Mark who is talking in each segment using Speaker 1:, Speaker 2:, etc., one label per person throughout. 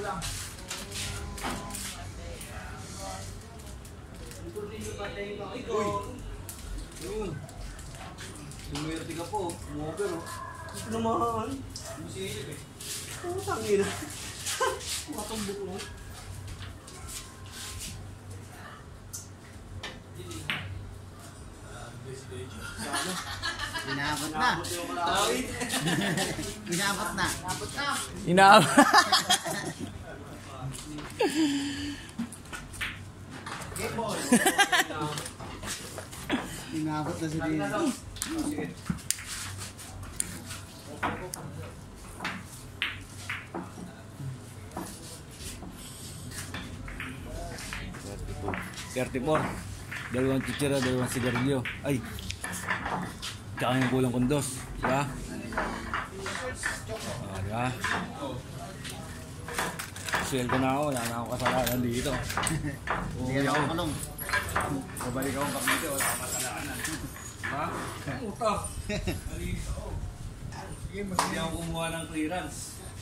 Speaker 1: Yun. Sumerte ka po. Mover o.
Speaker 2: Ito naman.
Speaker 1: Musilip eh.
Speaker 2: Ang tangin. Matumbok mo.
Speaker 3: Inabot na. Inabot na.
Speaker 4: Inabot.
Speaker 3: Inabot na si Dino.
Speaker 4: $34. Dalawang chichira, dalawang sigarilyo. Ay. Tsaka yung kulang kondos. Diba? Diba? Sweldo na ako. Wala na akong kasalanan dito.
Speaker 3: Hindi ako kulong.
Speaker 4: Babalik ako pag dito. Wala akong kasalanan. Ha? Uto. Hindi ako kumuha ng clearance.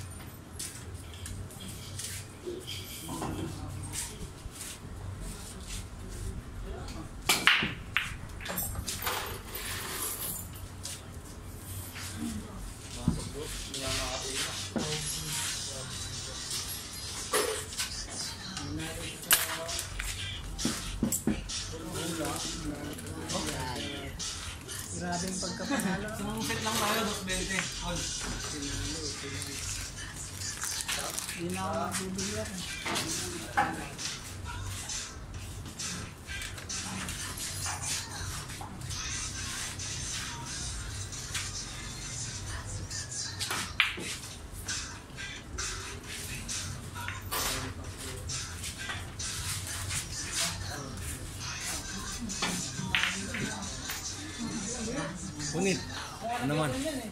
Speaker 3: Grabing pagkapanalo.
Speaker 1: Sumuset lang tayo, 220. All.
Speaker 3: Hindi na ako magbibigyan.
Speaker 4: Punit. Ano naman?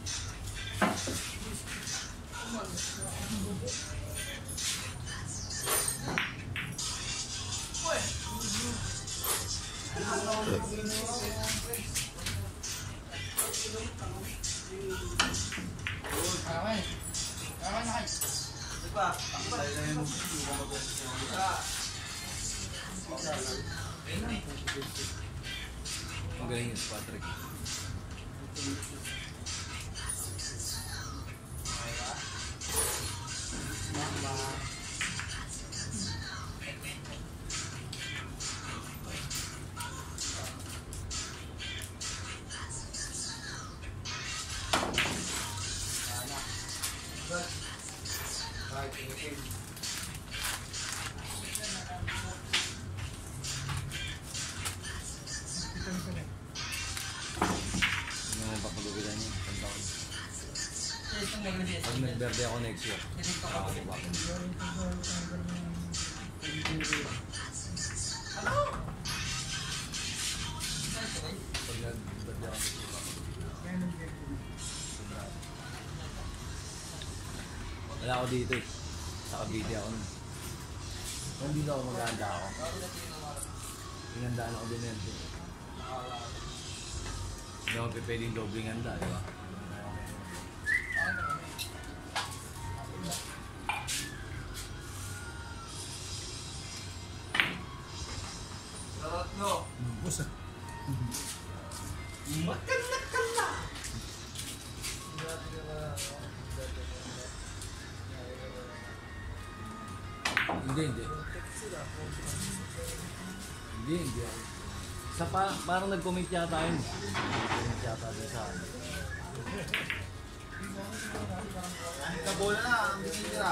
Speaker 4: Ang galing yun, Patrick. Pag nag-birthday ako next year. Wala ako dito eh. Sa Cavite ako nun. Kung dito ako mag-handa ako. Pinandaan ako din yan. Hindi ako pwedeng dobling handa, di ba?
Speaker 1: No.
Speaker 4: Busa.
Speaker 1: Magkanda-kanda.
Speaker 4: Hindi. Sa parang nag-comment yata yun. Nag-comment yata din sa akin.
Speaker 1: Nabola na, ang bisira.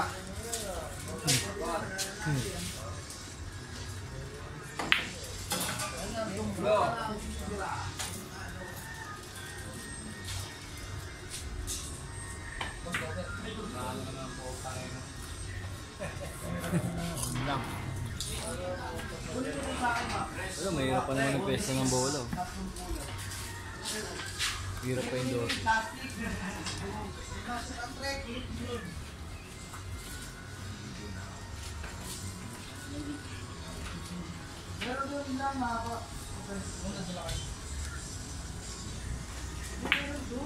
Speaker 4: Pero mahirap pa naman ang pesta ng bola. Hirap pa yung dosi.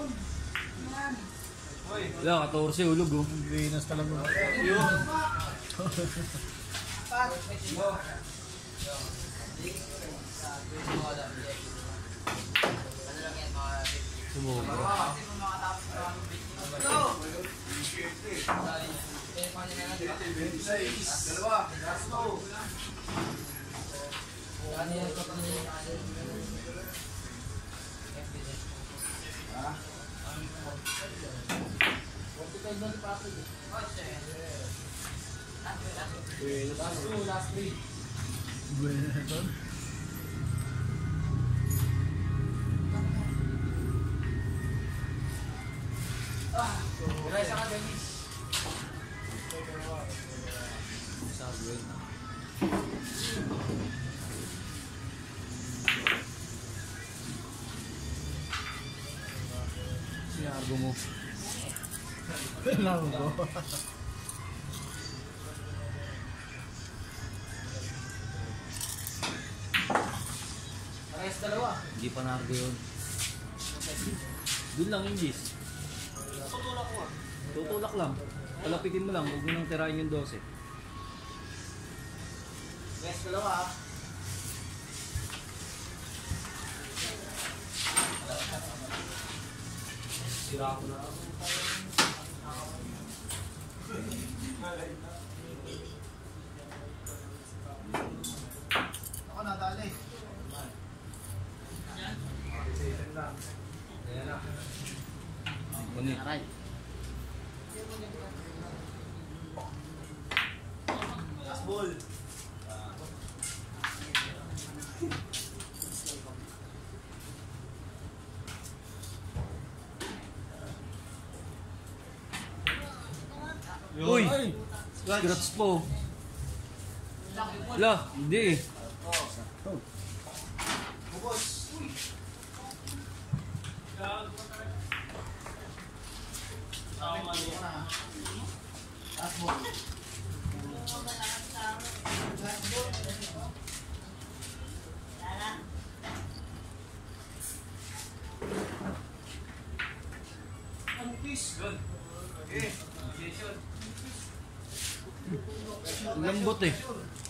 Speaker 4: Wala, 14 ulog oh.
Speaker 3: Venus talaga.
Speaker 1: Yun.
Speaker 4: Sumubo.
Speaker 1: Dalawa.
Speaker 3: Bueno na ito.
Speaker 4: Sabi yun. Sinago mo.
Speaker 3: Kailangan ko.
Speaker 4: Hindi pa nargo yun. Doon lang yung Gis.
Speaker 1: Tutulak mo.
Speaker 4: Tutulak lang. Palapitin mo lang. Huwag mo nang tirahin yung 12.
Speaker 1: Yes, dalawa. Sira ko na.
Speaker 3: Ako nadali.
Speaker 4: Ano yun?
Speaker 3: Aray.
Speaker 1: Asbol.
Speaker 4: Uy! Scratch po. La, hindi eh.
Speaker 1: Bukos. Okay.
Speaker 4: Lambot eh.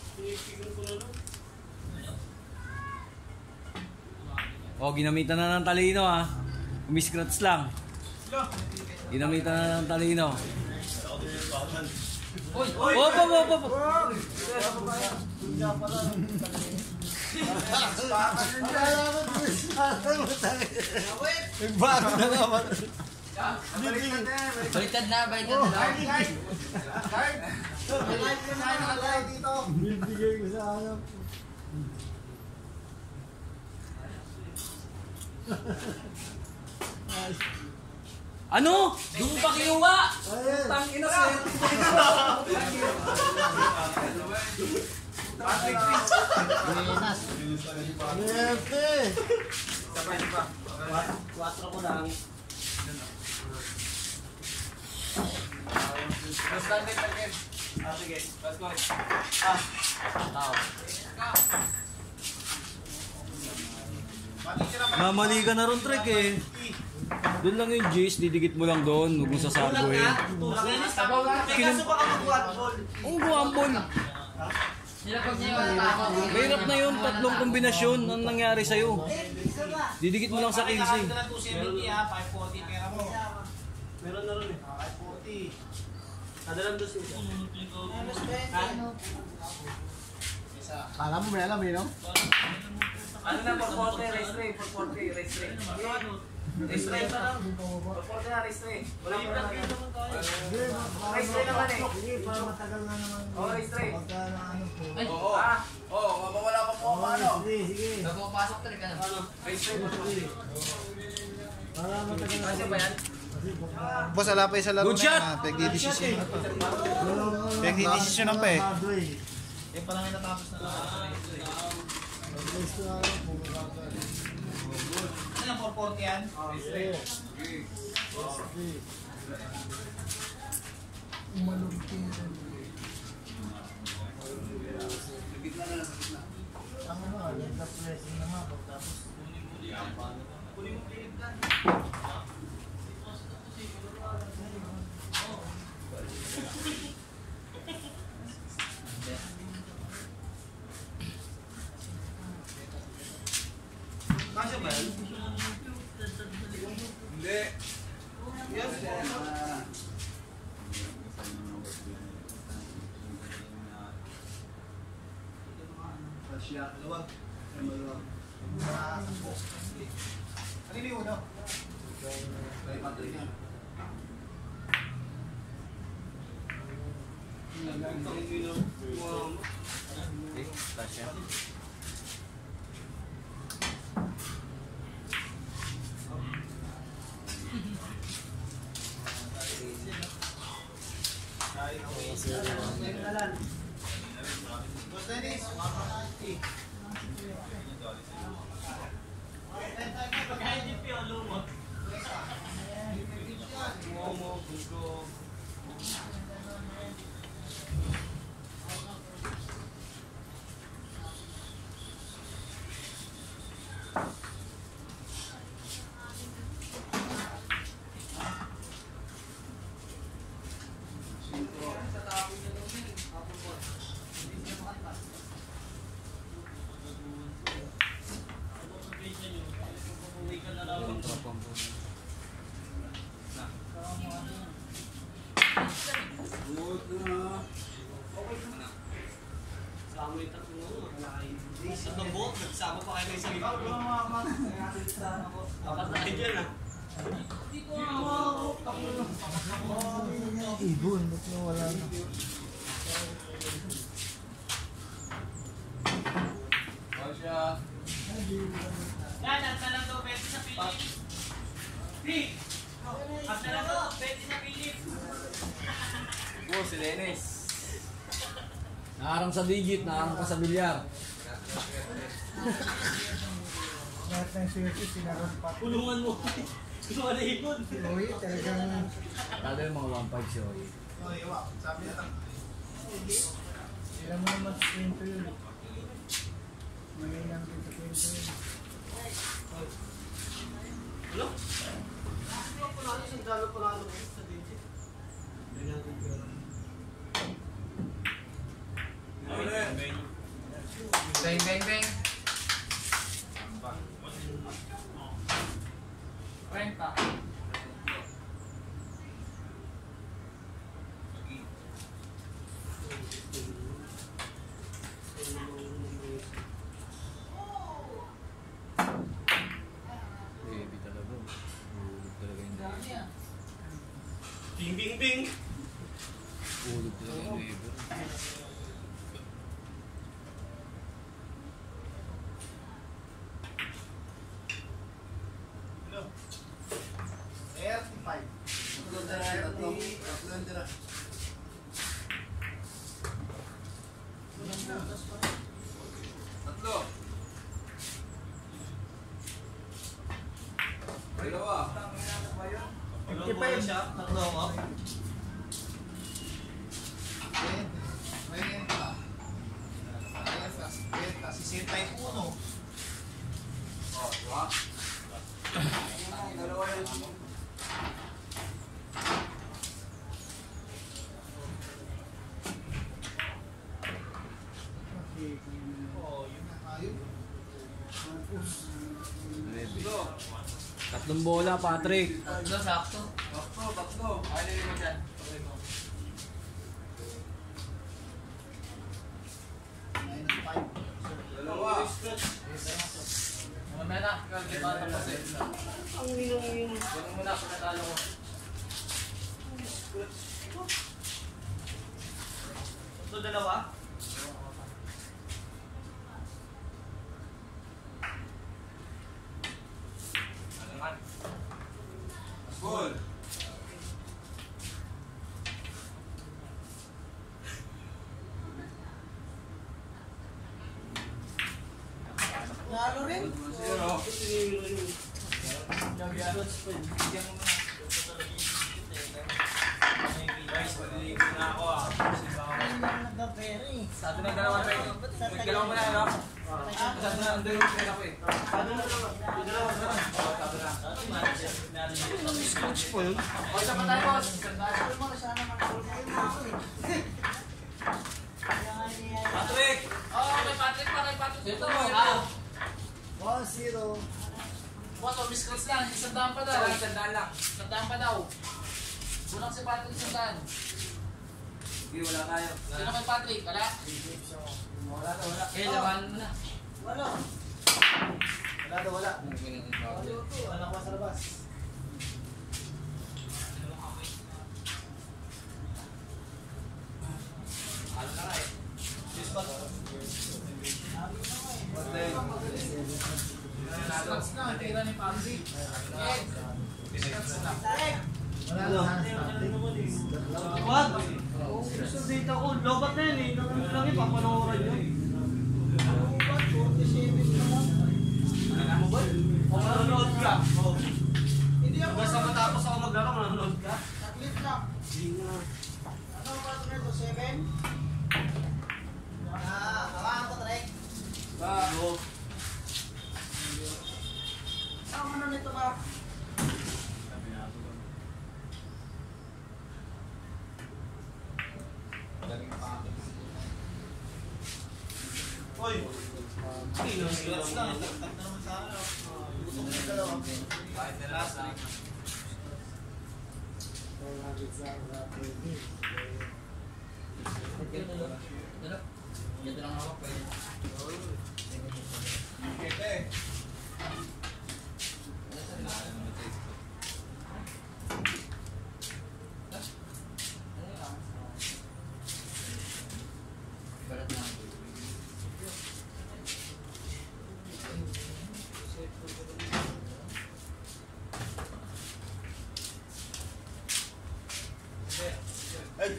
Speaker 4: Oh, ginamitan na ng talino ah. Umi-scratch lang. Ginamitan na ng talino. Oy! Opo!
Speaker 3: Bago na naman.
Speaker 2: Baliktad na.
Speaker 3: Bibigay ko sa anak.
Speaker 4: Ano? Doon pa kinuha!
Speaker 3: Ayan.
Speaker 4: Tangina sir!
Speaker 3: Buenas. Yerte.
Speaker 1: Quatro ko lang. Sige. Let's go. Tao.
Speaker 4: Mamali ka na ron, Trek eh. Doon lang yung G's, didikit mo lang doon. Huwag mo sasagoy.
Speaker 2: Kaso baka mag-watball.
Speaker 4: Ang guwambol. Mahirap na yun, tatlong kombinasyon. Ang nangyari sa'yo? Didikit mo lang sa casing.
Speaker 2: Pakita na 270 ha, 540 pera mo.
Speaker 1: Meron na rin eh.
Speaker 2: 540.
Speaker 1: Kadalang dos yun.
Speaker 3: Kala mo may alam eh, no?
Speaker 1: Ano na, 440, race tray, 440, race tray. Race tray na lang. 440 na, race tray. Wala ko na lang. Race tray naman eh.
Speaker 3: Sige, para matagal na naman.
Speaker 1: Oh, race tray.
Speaker 3: Pagka na ano po.
Speaker 1: Oo. Oo, mawala pa po ako ano.
Speaker 3: Sige.
Speaker 2: Pumapasok talaga na.
Speaker 1: Race tray, 440.
Speaker 3: Para matagal na.
Speaker 1: Kasi ba yan?
Speaker 3: Kasi pagka...
Speaker 5: Boss, ala pa yung sa laro
Speaker 4: Good
Speaker 5: na
Speaker 4: shot!
Speaker 5: yan. Pagdidesisyon na pa. Pagdidesisyon na pa eh.
Speaker 2: Eh, parang natapos na lang. Ano lang 440 yan?
Speaker 3: Ang ano, yung pressing naman. Tapos...
Speaker 2: Kasya ba yan?
Speaker 1: Hindi.
Speaker 2: Yes.
Speaker 1: Kasya.
Speaker 2: Dalawa.
Speaker 1: Dalawa.
Speaker 2: Ano yung una?
Speaker 1: Kay Patrick yan.
Speaker 4: Okay, Tasha.
Speaker 2: Boss Dennis. Tatlong buhok, nagsama pa kayo ng isang ikaw. Apat na kayo dyan ah.
Speaker 3: Ibon, ba't nawala na?
Speaker 1: Kasya.
Speaker 2: Yan, at na lang daw 20 sa Philippines. Big! At na lang daw 20 sa Philippines.
Speaker 1: Oh, si Dennis.
Speaker 4: Naharang sa digit, naharang pa sa bilyar.
Speaker 3: Lahat ng swerte, sinaron pa.
Speaker 2: Kulungan mo. Kulungan na ikon.
Speaker 3: Uy, talagang
Speaker 4: Talo yung mga 1.5 si Oye.
Speaker 2: Sabi na lang.
Speaker 3: sila mo naman sa kwento yun. Magay lang din sa kwento yun.
Speaker 2: Ano?
Speaker 1: Bang, bang, bang. Renta.
Speaker 4: Baby talaga. Ulog talaga yung neighbor.
Speaker 2: Bing, bing, bing.
Speaker 4: Ulog talaga yung neighbor.
Speaker 2: Hello. 35.
Speaker 1: Tatlo tira, tatlo. Tatlo yung tira. Tatlo. Dalawa.
Speaker 2: Hello, buhay siya. Tatlo ako. 61.
Speaker 1: Oh, diba? Dalawa yun.
Speaker 2: Oh, yun na tayo.
Speaker 1: Tatlo.
Speaker 4: Tatlong bola, Patrick.
Speaker 1: Tatlo, sakto. Tatlo, tatlo. Ano yun mo dyan? Dalawa.
Speaker 2: Mamaya na, kagibata pa sa'yo.
Speaker 1: Ganun mo na, pagkatalo ko.
Speaker 2: Ito dalawa?
Speaker 1: Goal.
Speaker 3: Nalo rin?
Speaker 1: 0. Guys, maliligo na ako ah.
Speaker 3: Ayun lang nagka-pera eh.
Speaker 1: Sabi ng dalawa tayo. Nagdalawa mo na, no? Sabi na, ang dalawa tayo ako eh. Sabi na, yung dalawa na. Sabi na.
Speaker 3: Coach po yun.
Speaker 1: O, isa pa tayo, boss. Patrick! Oo, kay Patrick pa, kay Patrick. Ito mo, ito.
Speaker 3: 1-0.
Speaker 2: Boto, miscross lang. 100 pa daw.
Speaker 1: Sandaan lang.
Speaker 2: 100 pa daw. Kulang si Patrick 100.
Speaker 1: Sige, wala tayo.
Speaker 2: Sino kay Patrick? Wala?
Speaker 1: Wala na, wala.
Speaker 2: Eh, labanan mo na.
Speaker 1: Wala. Wala daw, wala.
Speaker 3: Wala ko sa labas.
Speaker 1: Ano na nga eh.
Speaker 2: Miscross lang. Tira ni Patrick. Eh, miscross lang.
Speaker 3: Wala na starting.
Speaker 6: What? Gusto dito ko, lobat na yan eh. Lang ipapanooran yun. Lobat, 47 na lang.
Speaker 1: Ano mo ba?
Speaker 6: Kung nanonood ka.
Speaker 1: Hindi ako. Basta matapos ako maglaro, manonood ka.
Speaker 6: Saglit lang. Ano ba ito nito? 7? Hawakan ko, Trek.
Speaker 1: Bago.
Speaker 6: Saan na nito ba?
Speaker 1: Hoy! Relax lang. Tak naman sa ano. Gusto ko na dalawa. Kahit relax lang.
Speaker 2: Dito lang ako. Pwede.
Speaker 1: Kete.
Speaker 2: Balat na.
Speaker 1: Ay!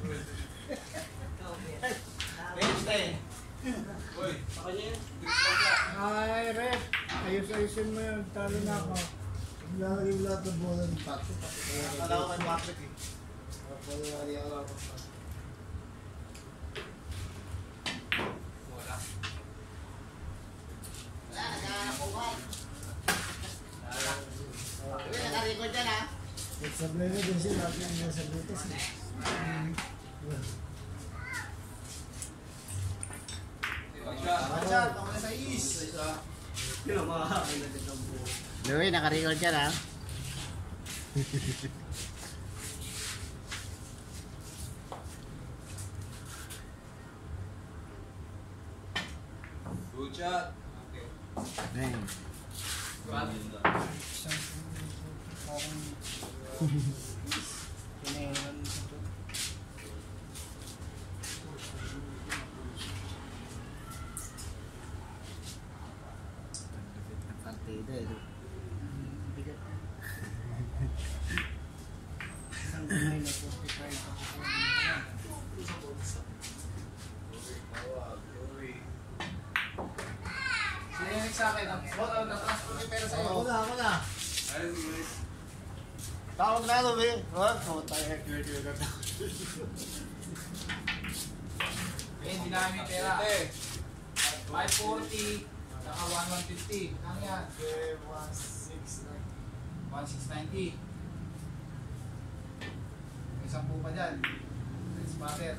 Speaker 1: Wednesday. Hoy.
Speaker 3: Ay, Rep. Ayos-ayosin mo yun. Talo na ako. Lalagay mo lahat ng bola ng Patrick.
Speaker 1: Akala ko kay Patrick eh. Wala.
Speaker 6: Naka-record yan ha?
Speaker 3: Nagsablay na din siya. Lahat yung nasa butas.
Speaker 1: Pachal, ako na sa is. Yun ang makakain natin ng buo.
Speaker 6: Louie, naka-record yan ha?
Speaker 1: Good shot. Okay.
Speaker 6: Partida eh. Bigat.
Speaker 3: Isang kamay na 45 ako.
Speaker 2: Sino yung sa akin? Boto, na-transfer yung pera sa'yo.
Speaker 3: Ako na.
Speaker 1: Ayun, guys.
Speaker 3: Tawag na ako, be. Oh, tayo.
Speaker 2: Eh, hindi namin yung pera.
Speaker 1: Kete.
Speaker 2: 540. Saka 1150. Ano yan? 1690. May 10 pa dyan. Let's butter.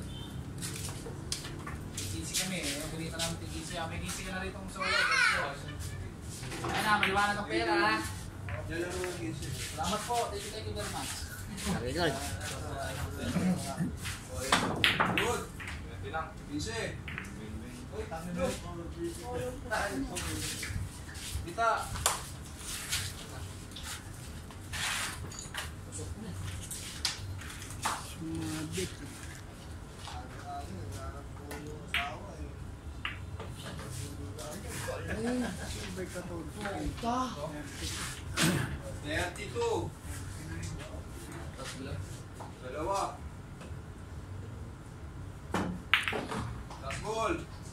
Speaker 2: Tigisi kami. Pinita namin tigisi. May tigisi ka na rito sa ulo. Ayun na, maliwanag ang pera ha.
Speaker 1: Yan lang mga kiss.
Speaker 2: Salamat po. Thank you very much.
Speaker 6: Naka-record.
Speaker 1: Good. Bilang. Pinse. Uy, tangin mo. Kita.
Speaker 3: Sumabit. Ay, sabay ka to. Puta.
Speaker 1: 32. Dalawa. Last goal.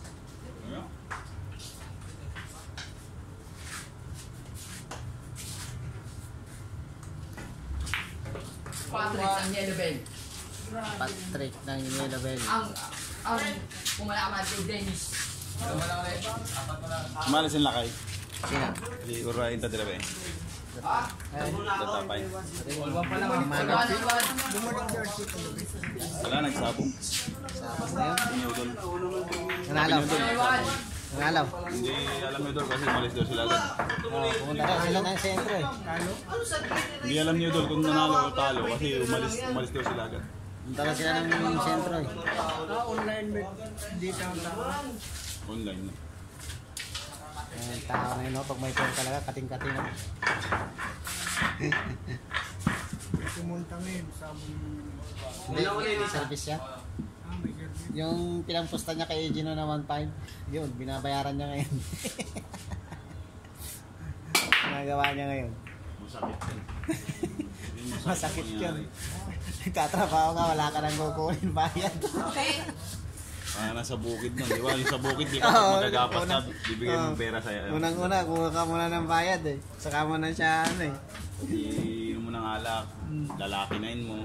Speaker 2: Patrick ang yellow bell.
Speaker 6: Patrick ng Yellow Bell.
Speaker 2: Ang pumalaman kay Dennis. Wala ka rin. Apat na lang.
Speaker 5: Malas yung lakay.
Speaker 6: Sino?
Speaker 5: Di urain ta dalawa eh. Datapay.
Speaker 2: Walwang pa lang.
Speaker 6: Manok.
Speaker 3: Bumalik jersey ko.
Speaker 5: Wala, nagsabong.
Speaker 6: Sabas na yun.
Speaker 5: Pinudol.
Speaker 6: Nanalo.
Speaker 2: Iwan.
Speaker 7: Nangalaw.
Speaker 5: Hindi alam ni Idol kasi umalis daw sila agad.
Speaker 7: Pumunta rin sila ng sentro eh.
Speaker 5: Hindi alam ni Idol kung nanalo o talo kasi umalis daw sila agad.
Speaker 7: Pumunta rin sila ng sentro eh.
Speaker 3: Online bet dito ang tao.
Speaker 5: Online na.
Speaker 7: Ang tao na yun, no? Pag may phone talaga, kating-kating na.
Speaker 3: Pumunta ngayon sa
Speaker 7: Hindi, service siya.
Speaker 3: may service.
Speaker 7: Yung pinampusta niya kay Gino na 1.5, yun, binabayaran niya ngayon. Nagawa niya ngayon.
Speaker 5: Masakit yan.
Speaker 7: Masakit yun. Nagtatrabaho ka, wala ka nang kukunin bayad.
Speaker 5: Nasa bukid nun, di ba? Yung sa bukid, di ka
Speaker 7: Oo,
Speaker 5: magagapas na,
Speaker 7: unang-
Speaker 5: bibigyan mong pera sa'yo.
Speaker 7: Unang-una, kuha ka muna ng bayad eh. Saka mo na siya, ano eh.
Speaker 5: Iinom mo ng alak, lalakinain mo.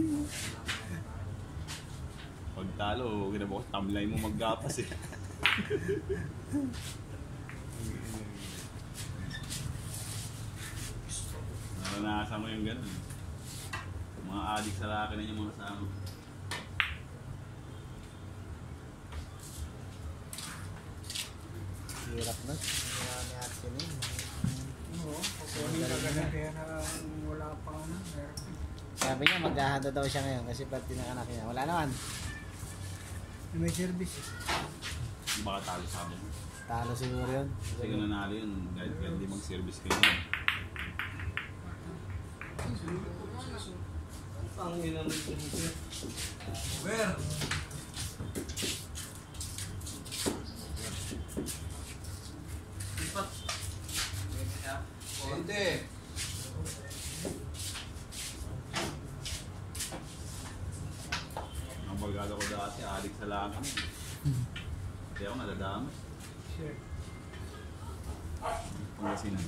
Speaker 5: Pag talo, ginabukas, tamlay mo maggapas eh. Naranasan mo yung gano'n. Mga adik sa laki na yung mga kasama.
Speaker 7: Hirap na. Wala na action yun.
Speaker 3: Oo, kukunin ka ganun kaya na wala pa na.
Speaker 7: Sabi niya, maghahanda daw siya ngayon kasi ba't tinakanak niya. Wala naman.
Speaker 3: May service.
Speaker 5: Baka talo sa amin.
Speaker 7: Talo siguro yun.
Speaker 5: Kasi kung nanalo yun, kahit hindi mag-service kayo.
Speaker 6: Ang ina mo ito.
Speaker 5: Ang barkada ko dati, adik sa langan. Hindi ako nadadama.
Speaker 3: Sure.
Speaker 5: Pangasinan.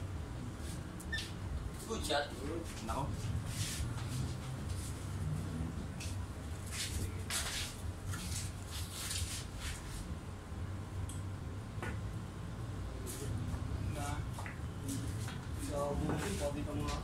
Speaker 2: Good shot.
Speaker 5: Nako.
Speaker 6: Sabi ka mga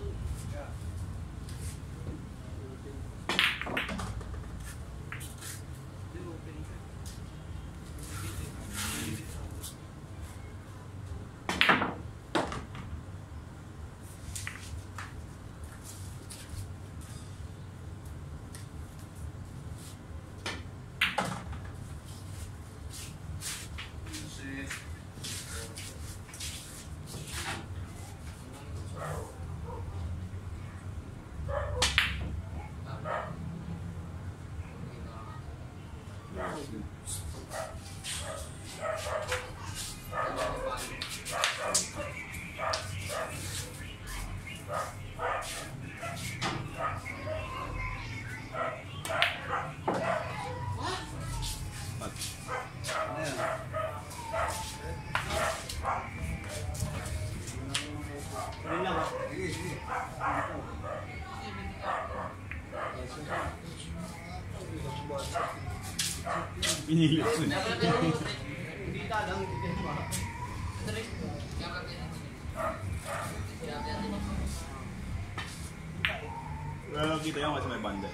Speaker 5: Pinili ko eh.
Speaker 6: hindi talang hindi ba?
Speaker 5: Pero kita yung kasi may banda.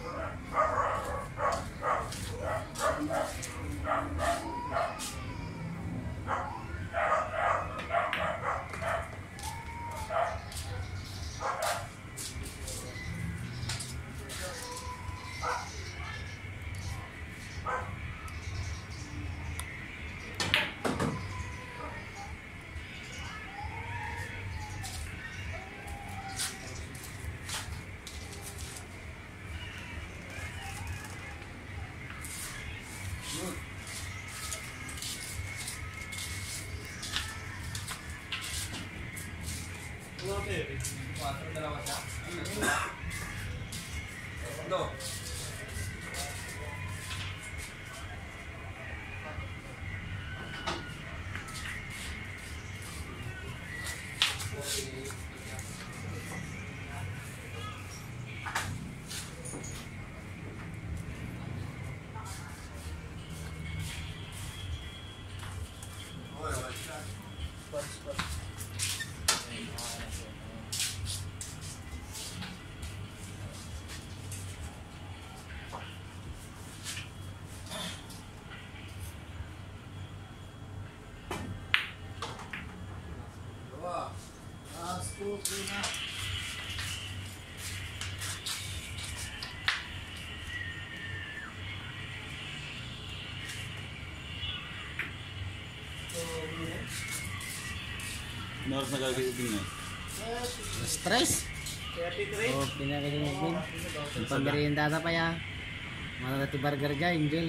Speaker 5: Ano oras na gagawin niya?
Speaker 7: Stress. Oh, pinakalinig din. Yung pamberienda pa ya. Manatati burger dyan, Angel.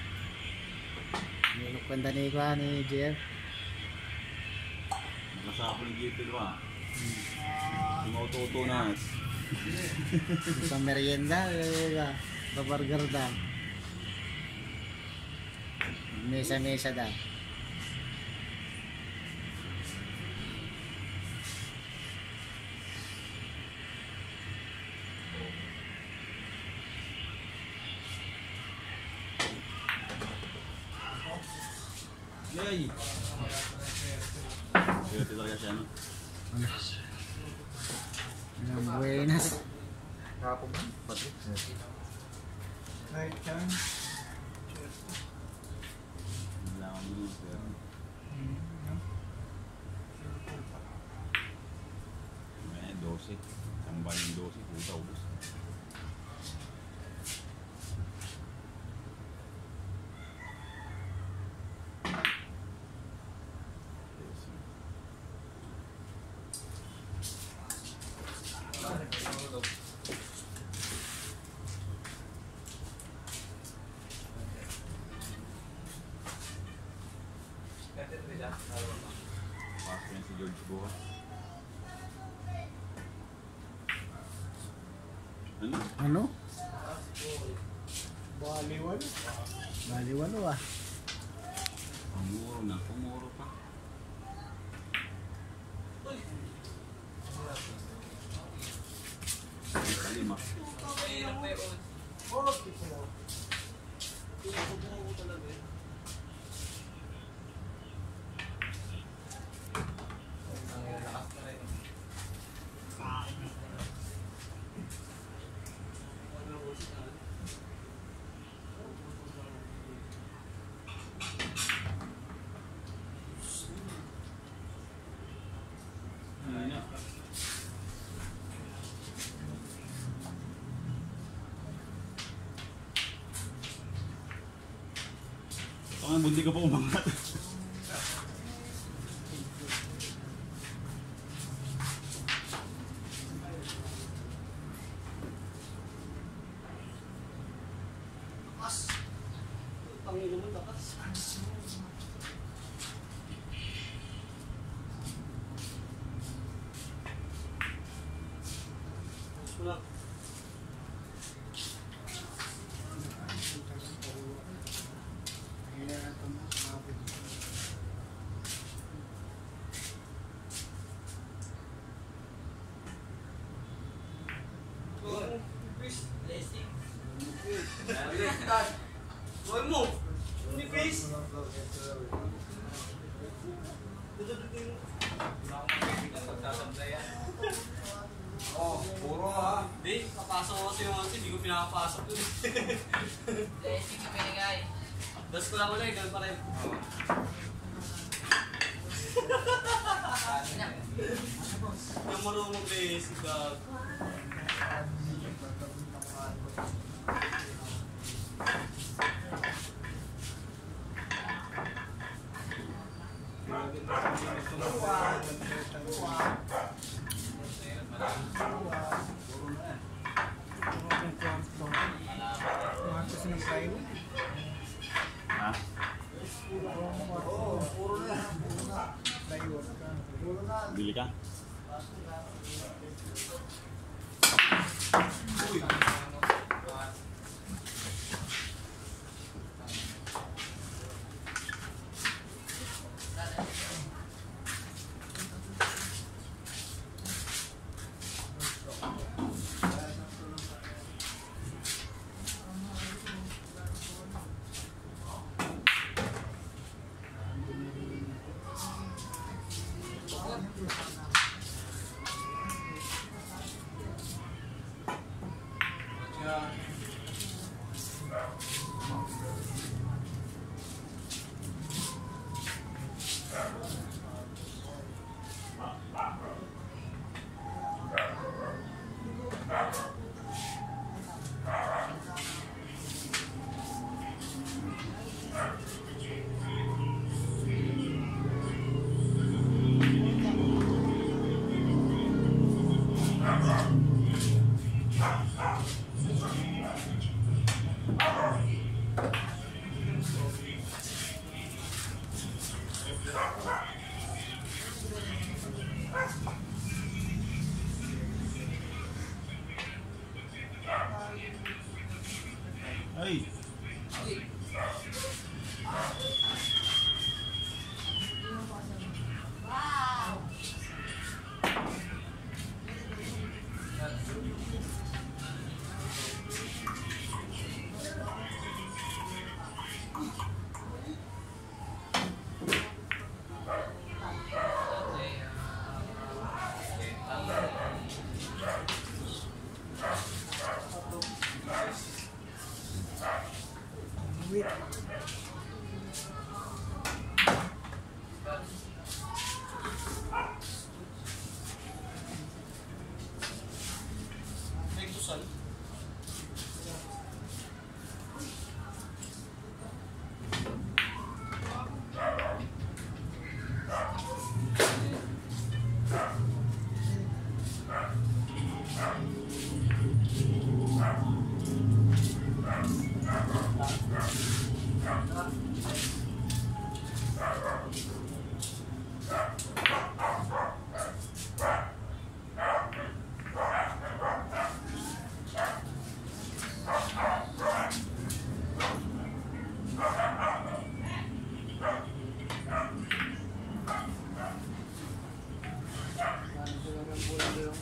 Speaker 7: Nilok kwenta ni Kwa ni JF.
Speaker 5: Nakasapon yung gipil ba? Mauto-auto na.
Speaker 7: Yung pamberienda, burger da. Mesa-mesa da.
Speaker 5: Yay! Swerte talaga siya, no?
Speaker 7: Ang buenas.
Speaker 5: Pati.
Speaker 3: Right turn.
Speaker 5: Wala akong minum, pero... May 12. Tambal yung 12, puta, ubos. Pasok yan si George Buha. Ano?
Speaker 7: Ano?
Speaker 3: Baliwan.
Speaker 7: Baliwalo ah.
Speaker 5: Pumuro na, pumuro pa. Kalima. Ang bundi ka pa umangat.
Speaker 6: Panginoon mo lakas. Wala. Gawin mo! Hindi face!
Speaker 1: Oh, puro ha.
Speaker 6: Hindi, papasok ko kasi yung ano, hindi ko pinapasok yun.
Speaker 2: Blessing yung binigay.
Speaker 6: Das ko lang ulit, ganun pa rin. Yung marunong base, gag.
Speaker 3: Matas ng plywood.
Speaker 5: Ha?
Speaker 3: Puro na. Plywood ka.
Speaker 5: Bili ka?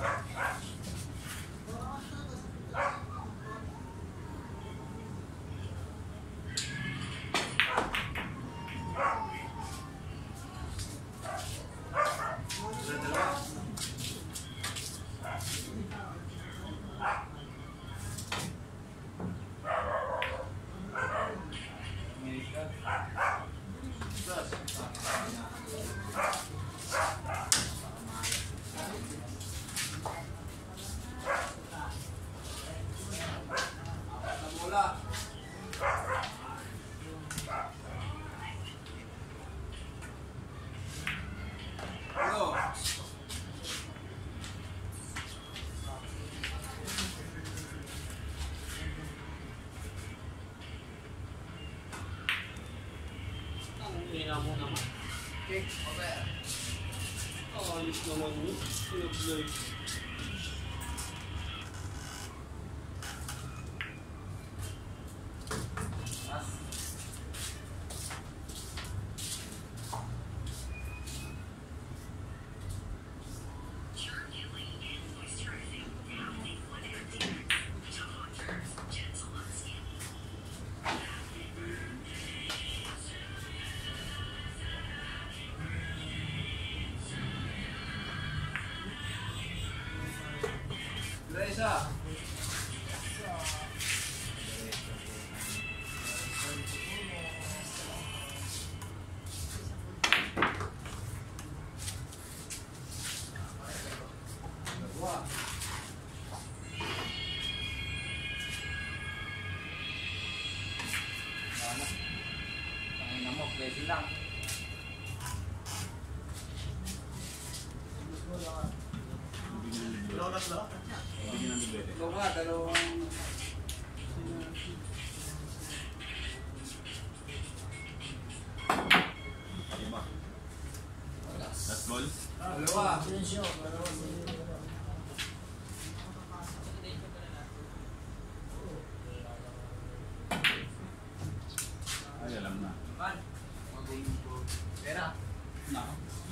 Speaker 6: Hina mo naman.
Speaker 1: Okay, okay.
Speaker 6: Ayos naman yun. Pinablay.
Speaker 1: Isa. Tangina mo, pwede lang.
Speaker 6: Lolas lang.
Speaker 1: Ikaw nga, dalawang...
Speaker 5: Last ball?
Speaker 1: Dalawa.
Speaker 5: Ay, alam na.
Speaker 1: Man, pera.
Speaker 5: Na.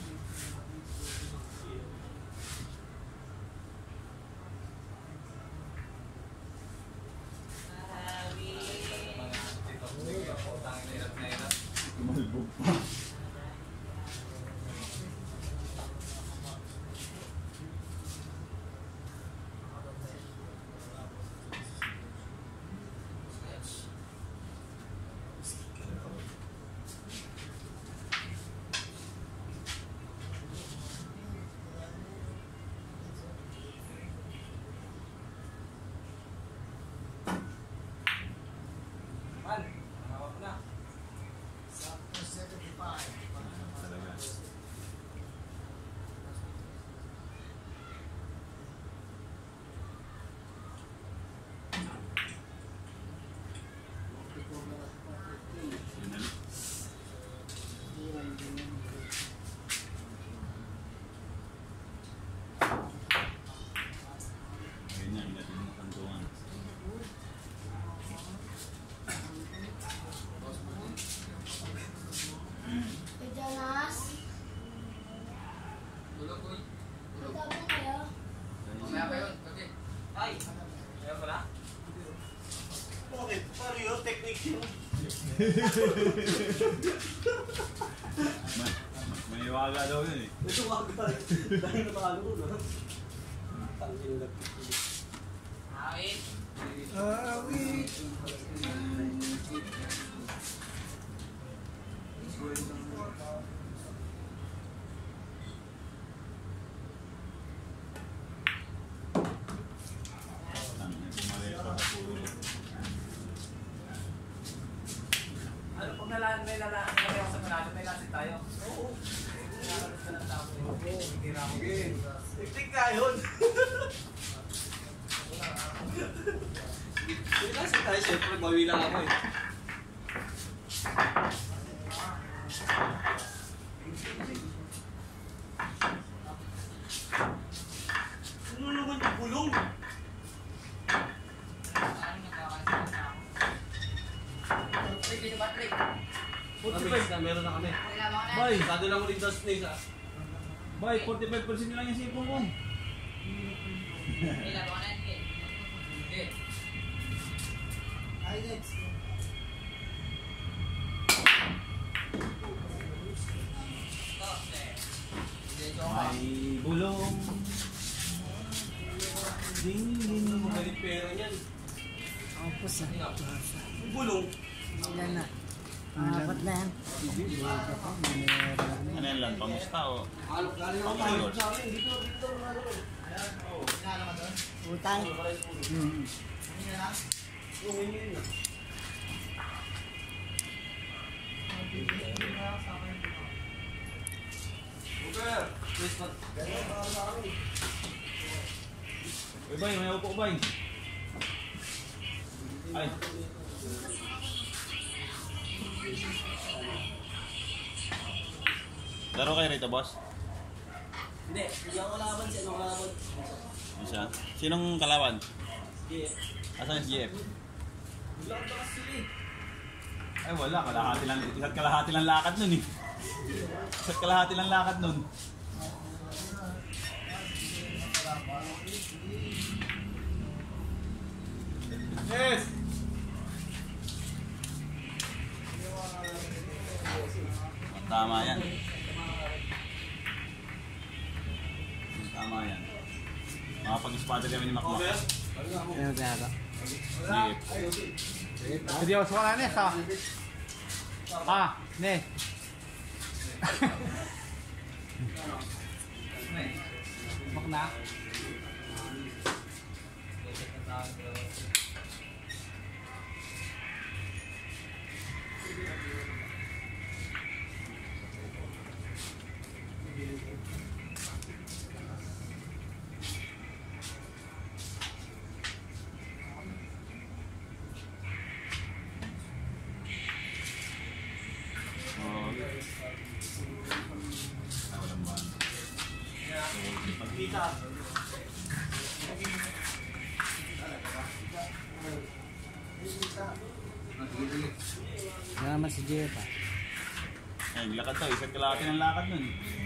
Speaker 5: Tumalbog pa.
Speaker 1: Man, hawak na.
Speaker 5: Talaga. Sinali. Ayun na, hinatid mo kantuan.
Speaker 8: Jonas,
Speaker 1: Tulog, uy.
Speaker 8: magtabong kayo.
Speaker 1: Mamaya pa yun. Okay. Ay, ayaw mo na?
Speaker 6: Bakit? Paano yun? Technique yun.
Speaker 5: May iwaga daw yun eh.
Speaker 6: Ito wag pa rin. Dahil natalo ko na. Tangin na.
Speaker 1: Awit.
Speaker 3: Awit.
Speaker 5: Tangin, pumalaya pa sa pulo.
Speaker 1: Ano pag nalaan, may nalaan ako sa Manalo, may lasin tayo. Oo. Nakalit ka ng tao. Oo, hindi na ako.
Speaker 6: Technique nga yun. Hindi kasi tayo, siyempre, bawi lang ako eh. Ano naman yung bulong?
Speaker 1: Sige, Patrick.
Speaker 6: 45 na, meron na kami.
Speaker 1: Kailangan mo na.
Speaker 6: Bay, sado lang ulit daw snake ah.
Speaker 5: Bay, 45% lang yung sipon ko.
Speaker 3: Ay, next.
Speaker 5: May bulong. Ding, ding.
Speaker 2: Magaling pera niyan.
Speaker 7: Ang pusa.
Speaker 2: Bulong.
Speaker 7: Ilan na? Apat na yan.
Speaker 5: Ano yan lang? Pamusta o? Pangayos.
Speaker 7: Utang.
Speaker 5: Uy, bay, may upo, bay. Ay. Laro kayo rito, boss?
Speaker 2: Hindi, hindi ako kalaban siya. Ano kalaban?
Speaker 5: Ano siya? Sinong kalaban? Asan si GF? Ay wala, isa't kalahati lang lakad nun eh. Isa't kalahati lang lakad nun. Yes! Tama yan. Tama yan. Makapag-spotted kami ni Macmac.
Speaker 7: Ano kaya?
Speaker 5: GF.
Speaker 4: Seryoso ka na, Nes, ha? Nes. Mak na.
Speaker 5: Walang ban.
Speaker 2: Pagkita.
Speaker 7: Wala naman si Jeff ah.
Speaker 5: Ay, lakad to. Isa't kalahati ng lakad nun.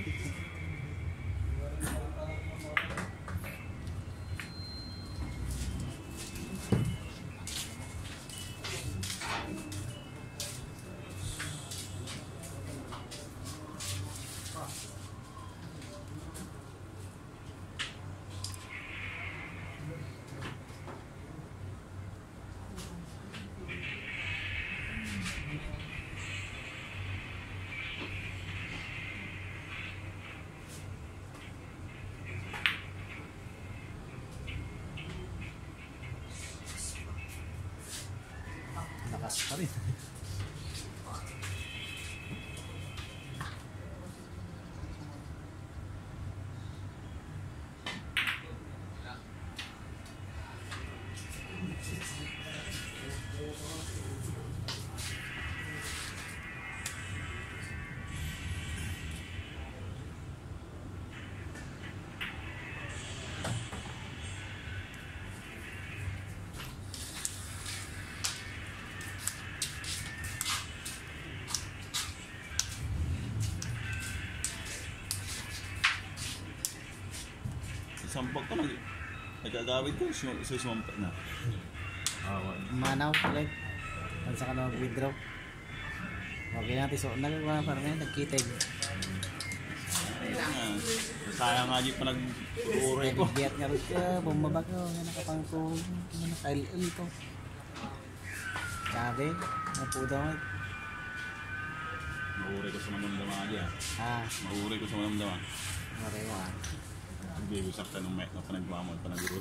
Speaker 4: Lakas pa rin.
Speaker 5: Sampag ko nagagawid ko. Sumampak na.
Speaker 7: Manaw ulit. Kung saan ka na mag-withdraw. Okay natin. So, nagagawa pa rin. Nagkiteg.
Speaker 5: Sayang nga di pa nag-uray ko.
Speaker 7: Nagbiat nga rin ka. Bumaba ko. Nga nakapangtulog. Nga nakailil ko. Sabi. Napudaw nga.
Speaker 5: Mauuray ko sa manamdama nga diyan. Mauuray ko sa manamdama.
Speaker 7: Marewa.
Speaker 5: Nag-iusap ka nung na panagmamod, panagurod.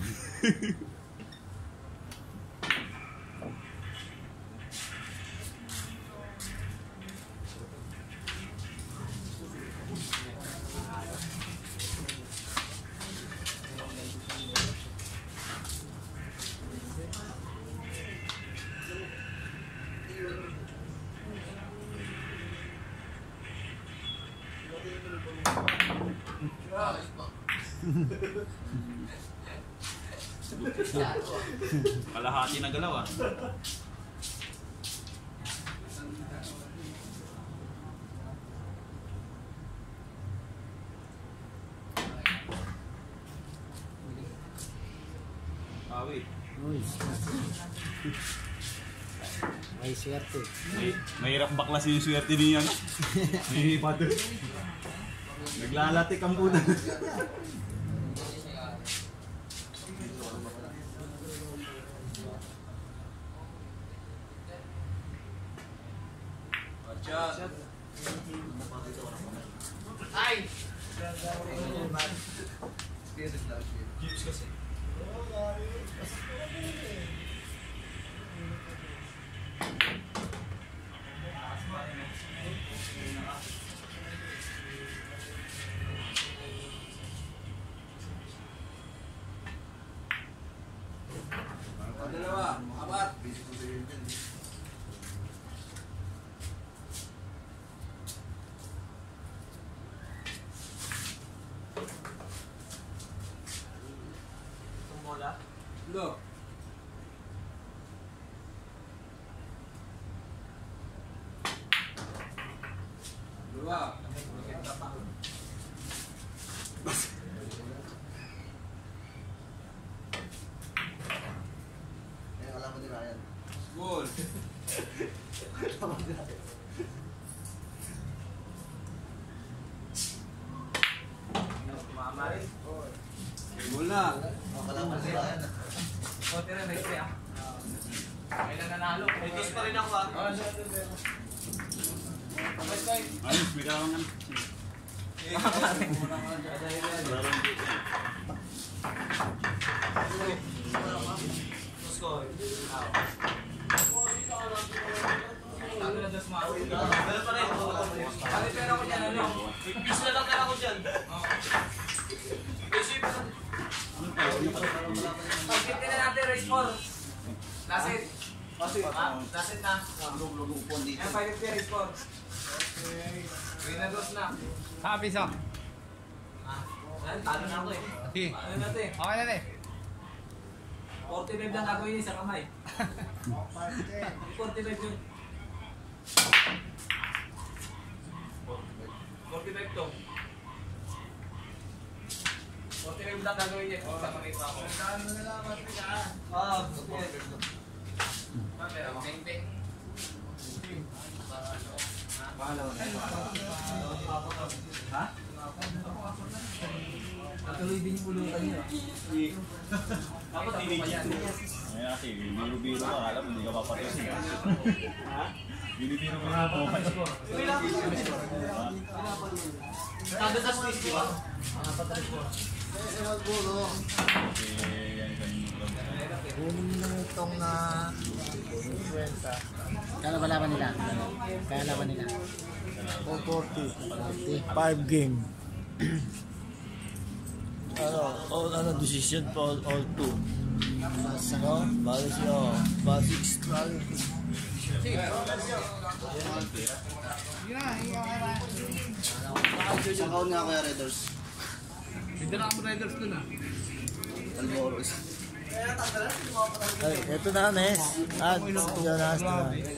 Speaker 5: Kalahati na galaw ah.
Speaker 7: May swerte.
Speaker 5: Mahirap baklasin yung swerte niya, no? May pato. Naglalatik ang puta.
Speaker 1: Ay! Dalawa, apat. Tumola. Lo. Dua. Gol. Mama rin. Gol na. Konti rin, may kaya. Kailan nanalo? May kiss pa rin ako ah.
Speaker 5: Ayos, may kawangan.
Speaker 1: Ano na dos mo? Dala pa rin. Ano pera ko dyan, ano? Peace na lang pera ko dyan. Pagkita na natin, race 4. Lasit. Lasit na. Yan, 550 race 4. Win na dos na.
Speaker 6: Piso.
Speaker 1: Yan, talo na ako eh. Ano natin?
Speaker 6: Okay na
Speaker 1: 45 lang gagawin sa kamay. 45 yun. 45 to. 45 lang gagawin niya sa kamay pa ako. Saan mo nalaman ka? Beng-beng. Ha? Patuloy din yung pulutan niyo.
Speaker 5: Dapat tinigil. Ngayon kasi, biro-biro ka, alam mo, hindi ka papatusin. Ha? Biro-biro ka na po.
Speaker 1: Kada sa space, di ba?
Speaker 3: Kunin mo lang itong na 50.
Speaker 7: Kaya ba laban nila? Kaya laban nila?
Speaker 3: 440. 5 game. Ano, decision for all 2. Ano? Bali siya. Basic strategy.
Speaker 6: Sa kaon nga kaya Raiders.
Speaker 1: Pidala mo riders dun ah.
Speaker 6: Almoros.
Speaker 3: Ay, ito na, Nes. Yan na, na.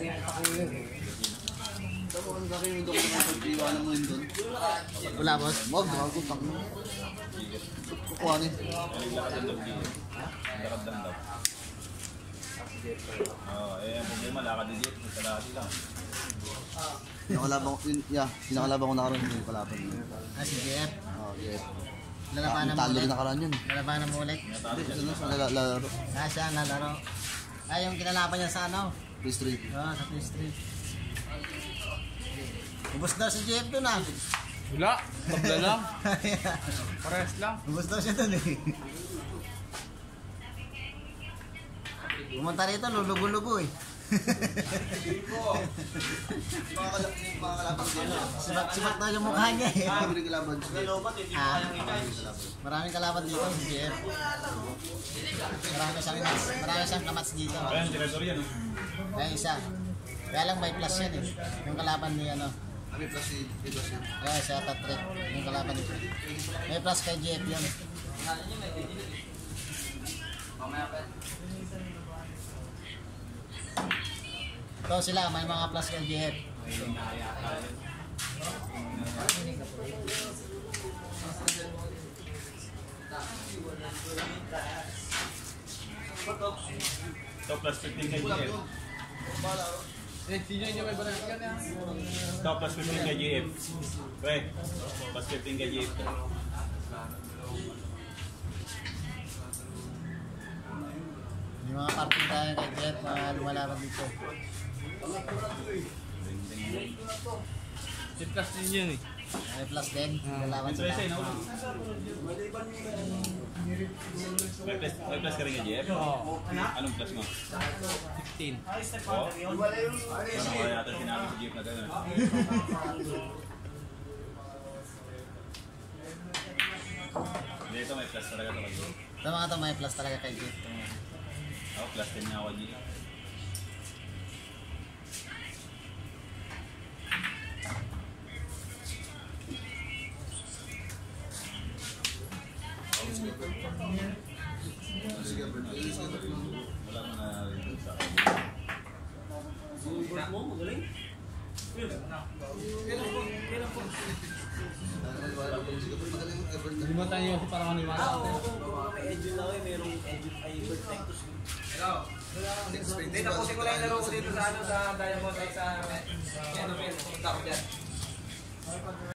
Speaker 6: Tapos kung kayo yung doktor na pag-iwanan mo yun doon.
Speaker 7: Wala, boss?
Speaker 6: Wag, bago tak mo. Kukuhanin.
Speaker 5: Lakad lang daw. Oo, ang problema, lakad din dito. Sa lahat lang.
Speaker 6: Pinakalaban ko, pinakalaban ko na karoon yung kalaban yun.
Speaker 7: Si JF.
Speaker 6: Oo, yeah.
Speaker 7: Lalabanan mo
Speaker 6: Talo
Speaker 7: ulit.
Speaker 6: rin nakaraan yun.
Speaker 7: Lalabanan mo ulit.
Speaker 6: Hindi, ano sa lalaro.
Speaker 7: Siya nalaro. Yung kinalaban niya sa ano?
Speaker 6: Please 3.
Speaker 7: Sa PS3. Ubus daw si JF dun ah.
Speaker 6: Wala, tabla lang. Parehas lang.
Speaker 7: Ubus daw siya dun eh. Pumunta rito, lulugo-lugo eh. Sibat daw yung mukha niya eh. Maraming kalaban dito si JF. Marami siyang kamats dito.
Speaker 5: Ayan, director yan.
Speaker 7: Kaya isa. Kaya lang may plus yan eh. Yung kalaban ni ano.
Speaker 6: May plus yun.
Speaker 7: Kaya siya tatrit. Yung kalaban nito. May plus kay JF yun. Ito sila, may mga plus kay JF.
Speaker 5: Ito plus 15 kay GF. Ito plus 15 kay GF. Pre, plus 15 kay GF.
Speaker 7: Yung mga parting tayo kay Jeff, lumalaban dito.
Speaker 6: Plus din yun eh.
Speaker 7: May plus din, lalaban sila.
Speaker 5: May plus ka rin kay GF? Anong plus mo?
Speaker 6: 16.
Speaker 5: Oh? Ano kaya natin sinabi sa GF na gano'n? Hindi, ito may plus talaga ito kay GF.
Speaker 7: Ito mga to, may plus talaga kay Jeff.
Speaker 5: Ako, plus 10 nga ako kay GF. Wala mo na rin sa akin.
Speaker 6: Hindi mo tayo yung parang maniwala.
Speaker 1: Hindi, tapusin ko lang yung laro ko dito sa Diamond at sa ano, punta ko dyan.